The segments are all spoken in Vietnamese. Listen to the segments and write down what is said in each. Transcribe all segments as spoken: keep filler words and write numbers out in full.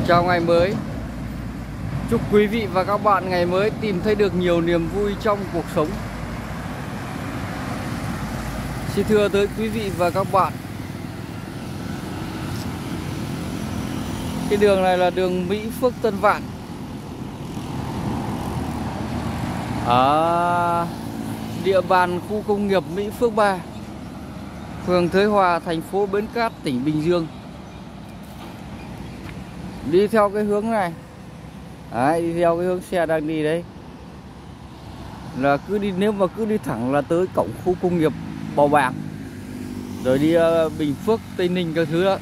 Chào ngày mới. Chúc quý vị và các bạn ngày mới tìm thấy được nhiều niềm vui trong cuộc sống. Xin thưa tới quý vị và các bạn, cái đường này là đường Mỹ Phước Tân Vạn, ở địa bàn khu công nghiệp Mỹ Phước ba, phường Thới Hòa, thành phố Bến Cát, tỉnh Bình Dương. Đi theo cái hướng này. Đấy, đi theo cái hướng xe đang đi đấy. Là cứ đi, nếu mà cứ đi thẳng là tới cổng khu công nghiệp Bào Bàng, rồi đi uh, Bình Phước, Tây Ninh các thứ đó.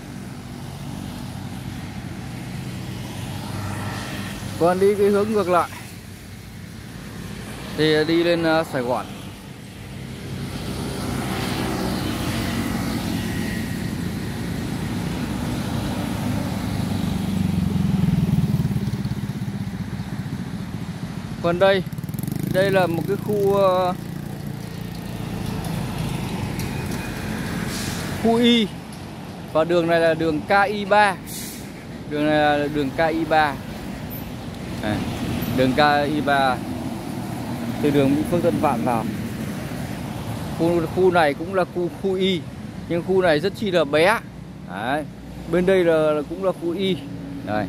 Còn đi cái hướng ngược lại thì đi lên uh, Sài Gòn. Còn đây, đây là một cái khu uh, khu Y. Và đường này là đường K I ba. Đường này là đường K I ba. Này, đường K I ba từ đường Mỹ Phước Tân Vạn vào. Khu, khu này cũng là khu, khu Y, nhưng khu này rất chi là bé. Đấy. Bên đây là, là cũng là khu Y. Đây.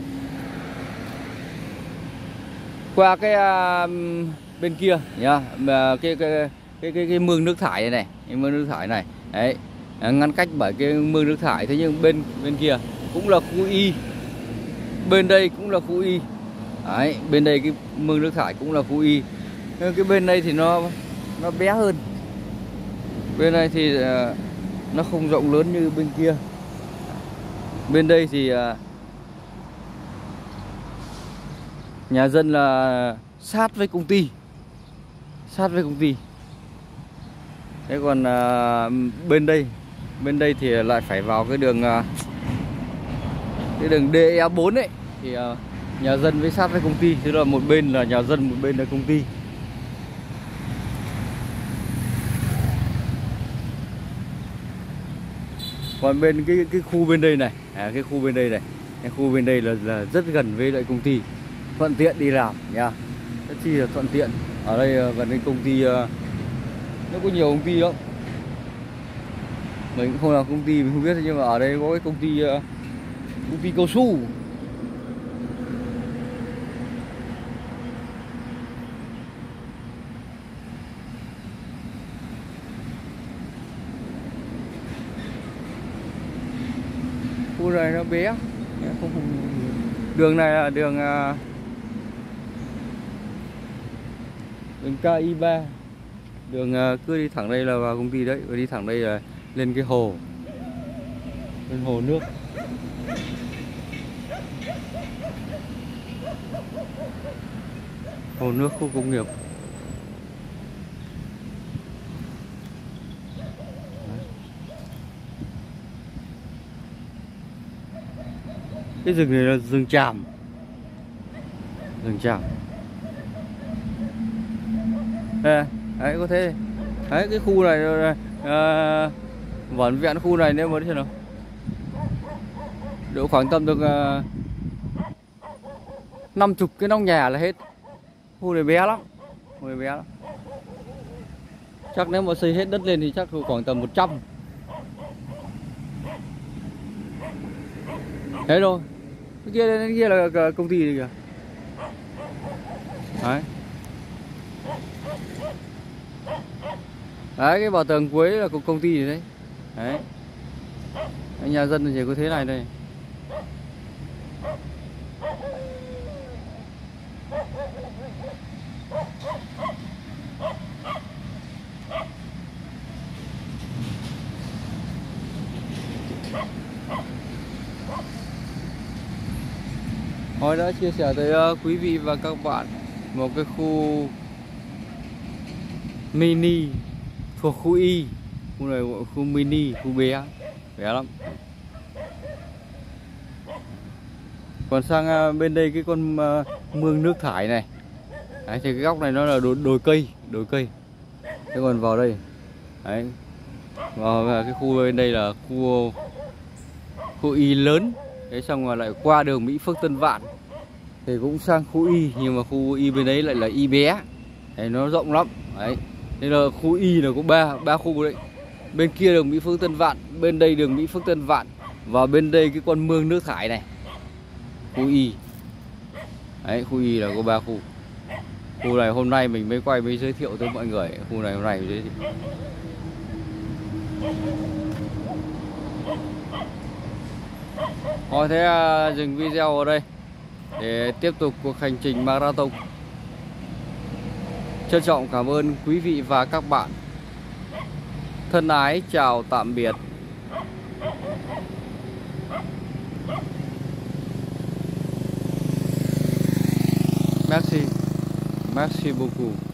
Qua cái uh, bên kia nhá, mà cái cái cái cái, cái mương nước thải này này, cái mương nước thải này, đấy, ngăn cách bởi cái mương nước thải. Thế nhưng bên bên kia cũng là khu Y, bên đây cũng là khu Y, đấy, bên đây cái mương nước thải cũng là khu Y. Nhưng cái bên đây thì nó nó bé hơn, bên này thì uh, nó không rộng lớn như bên kia. Bên đây thì uh, nhà dân là sát với công ty, sát với công ty. Thế còn à, bên đây, bên đây thì lại phải vào cái đường à, cái đường D E bốn ấy, thì à, nhà dân với sát với công ty. Thế là một bên là nhà dân, một bên là công ty. Còn bên cái cái khu bên đây này, à, cái khu bên đây này, cái khu bên đây là, là rất gần với lại công ty, thuận tiện đi làm nha, rất chi là thuận tiện. Ở đây gần đến công ty, nó có nhiều công ty lắm, mình cũng không làm công ty mình không biết, nhưng mà ở đây có cái công ty công ty cao su. Khu này nó bé, không, không. Đường này là đường đường K I ba. Đường cứ đi thẳng đây là vào công ty đấy, và đi thẳng đây là lên cái hồ, lên hồ nước. Hồ nước khu công nghiệp. Đấy. Cái rừng này là rừng tràm, rừng tràm. Đây, đấy, có thế. Đấy, cái khu này à, vỏn vẹn khu này nếu mà thế nào độ khoảng tầm được à, năm chục cái nóc nhà là hết. Khu này bé lắm, khu này bé lắm. Chắc nếu mà xây hết đất lên thì chắc khoảng tầm một trăm. Thế rồi. Cái kia cái kia là công ty này kìa. Đấy. Đấy, cái bảo tường cuối là của công ty này đấy. Đấy. Nhà dân thì chỉ có thế này đây. Tôi đã chia sẻ tới quý vị và các bạn một cái khu mini thuộc khu Y. Khu này khu mini, khu bé, bé lắm. Còn sang bên đây cái con mương nước thải này. Đấy, thì cái góc này nó là đồi, đồi cây, đồi cây. Thế còn vào đây, đấy, vào cái khu bên đây là khu khu Y lớn, Thế xong rồi lại qua đường Mỹ Phước Tân Vạn thì cũng sang khu Y, nhưng mà khu Y bên đấy lại là Y bé. Đấy, nó rộng lắm. Đấy. Nên là khu Y là có ba ba khu đấy. Bên kia đường Mỹ Phước Tân Vạn, bên đây đường Mỹ Phước Tân Vạn, và bên đây cái con mương nước thải này, khu Y. Đấy, khu Y là có ba khu. Khu này hôm nay mình mới quay mới giới thiệu tới mọi người. Khu này hôm nay mình giới thiệu. Thôi thế à, dừng video ở đây để tiếp tục cuộc hành trình marathon. Trân trọng cảm ơn quý vị và các bạn. Thân ái chào tạm biệt. Merci. Merci beaucoup.